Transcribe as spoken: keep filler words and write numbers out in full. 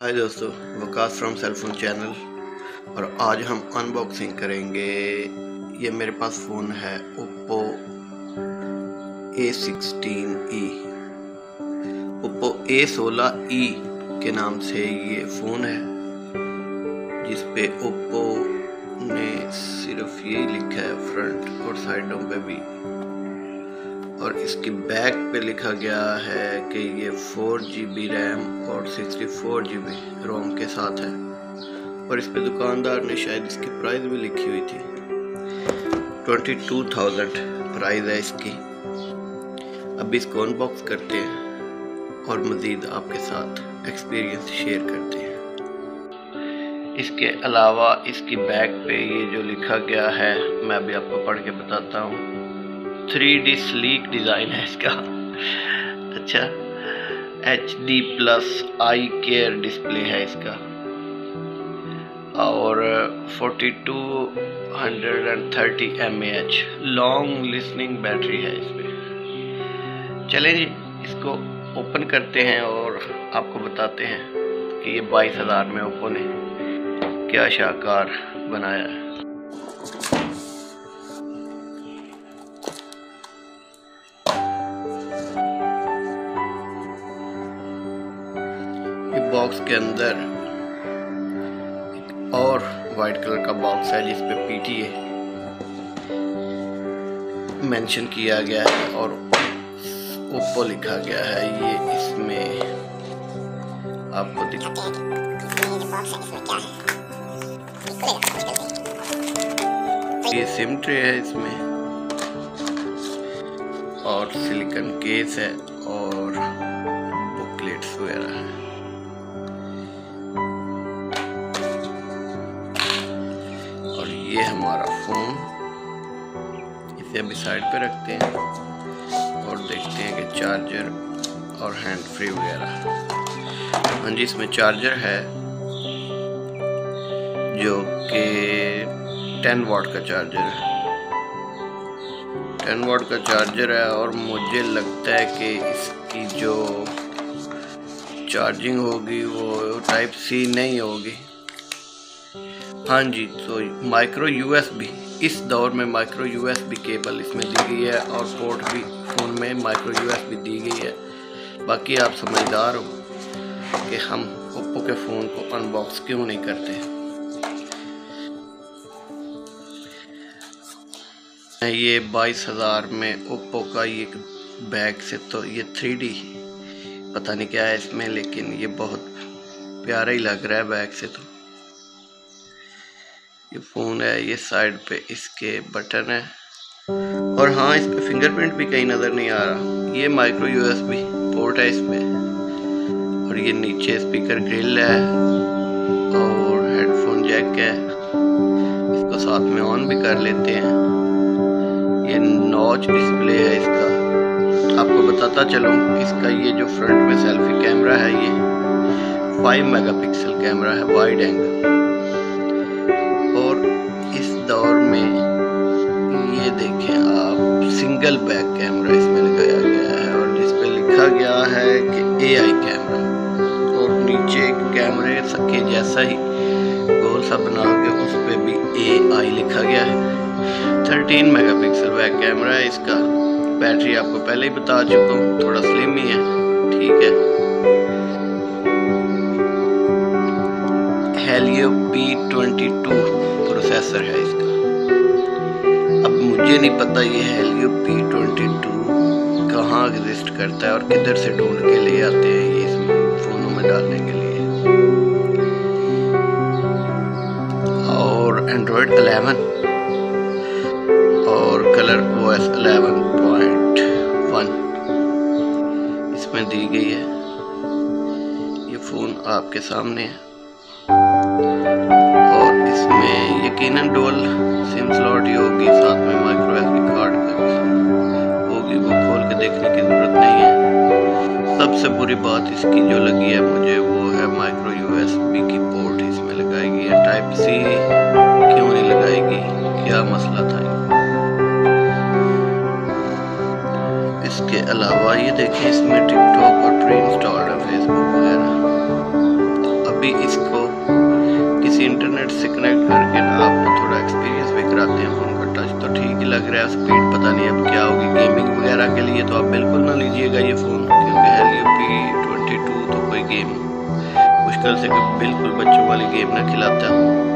हाय दोस्तों, Waqas from cellphone channel. और आज हम अनबॉक्सिंग करेंगे। ये मेरे पास फ़ोन है Oppo A sixteen E, Oppo A सोलह ई के नाम से ये फ़ोन है, जिस पे ओप्पो ने सिर्फ यही लिखा है फ्रंट और साइडों पे भी। और इसकी बैक पे लिखा गया है कि ये फोर जी बी रैम और sixty four G B ROM के साथ है। और इस पे दुकानदार ने शायद इसकी प्राइस भी लिखी हुई थी, ट्वेंटी टू थाउजेंड प्राइस है इसकी। अब इसको अनबॉक्स करते हैं और मज़ीद आपके साथ एक्सपीरियंस शेयर करते हैं। इसके अलावा इसकी बैक पे ये जो लिखा गया है, मैं अभी आपको पढ़ के बताता हूँ। थ्री डी स्लीक डिज़ाइन है इसका। अच्छा, H D plus eye care display है इसका, और forty two thirty M A H long listening battery है इसमें। चलें जी, इसको ओपन करते हैं और आपको बताते हैं कि ये बाईस हज़ार में ओप्पो ने क्या शाहकार बनाया है। बॉक्स के अंदर एक और वाइट कलर का बॉक्स है जिस पे पी टी ए मेंशन किया गया है और ओप्पो लिखा गया है। ये इसमें आपको दिखाते हैं जो बॉक्स है इसमें क्या है। ये सिम ट्रे है इसमें, और सिलिकॉन केस है और बुकलेट्स वगैरह है। ये हमारा फ़ोन, इसे अभी साइड पे रखते हैं और देखते हैं कि चार्जर और हैंड फ्री वगैरह। हाँ जी, इसमें चार्जर है जो कि टेन वाट का चार्जर है। टेन वाट का चार्जर है और मुझे लगता है कि इसकी जो चार्जिंग होगी वो टाइप सी नहीं होगी। हाँ जी, तो माइक्रो यूएसबी, इस दौर में माइक्रो यूएसबी केबल इसमें दी गई है और पोर्ट भी फ़ोन में माइक्रो यूएसबी दी गई है। बाकी आप समझदार हो कि हम ओप्पो के फ़ोन को अनबॉक्स क्यों नहीं करते। ये बाईस हज़ार में ओप्पो का ये बैग से तो ये थ्री डी पता नहीं क्या है इसमें, लेकिन ये बहुत प्यारा ही लग रहा है बैग से। तो ये फ़ोन है, ये साइड पे इसके बटन है, और हाँ इस पे फिंगरप्रिंट भी कहीं नज़र नहीं आ रहा। ये माइक्रो यूएसबी पोर्ट है इसमें, और ये नीचे स्पीकर ग्रिल है और हेडफोन जैक है। इसको साथ में ऑन भी कर लेते हैं। ये नॉच डिस्प्ले है इसका। आपको बताता चलूँ, इसका ये जो फ्रंट में सेल्फी कैमरा है, ये फाइव मेगापिक्सल कैमरा है वाइड एंगल। और इस दौर में ये देखें आप, सिंगल बैक कैमरा इसमें लगाया गया है, और जिस पे लिखा गया है कि ए आई कैमरा, और नीचे एक कैमरे के जैसा ही गोल सा बना के उस पे भी ए आई लिखा गया है। थर्टीन मेगापिक्सल बैक कैमरा है इसका। बैटरी आपको पहले ही बता चुका हूँ, थोड़ा स्लिम ही है, ठीक है। Helio P twenty two processor है इसका। अब मुझे नहीं पता ये हेलियो पी ट्वेंटी टू कहाँ एग्जिस्ट करता है और किधर से ढूंढ के ले आते हैं ये इस फोनों में डालने के लिए। और एंड्रॉयड इलेवन और colour O S eleven point one इसमें दी गई है। ये फ़ोन आपके सामने है, और इसमें यकीनन डुअल सिम स्लॉट ही होगी, साथ में माइक्रो एसडी कार्ड होगी, वो खोल के देखने की ज़रूरत नहीं है। सबसे बुरी बात इसकी जो लगी है मुझे, वो है माइक्रो यूएसबी की पोर्ट इसमें लगाई गई है। टाइप सी क्यों नहीं लगाएगी, क्या मसला था। इसके अलावा ये देखें, इसमें टिकटॉक और प्री इंस्टॉल्ड है फेसबुक वगैरह। अब अभी इसको किसी इंटरनेट से कनेक्ट करके ना आपको थोड़ा एक्सपीरियंस भी कराते हैं फ़ोन का। टच तो ठीक ही लग रहा है, स्पीड पता नहीं अब क्या होगी। गेमिंग वगैरह के लिए तो आप बिल्कुल ना लीजिएगा ये फ़ोन, क्योंकि हेलियो पी ट्वेंटी टू तो कोई गेम मुश्किल से बिल्कुल बच्चों वाली गेम ना खिलाता हूँ।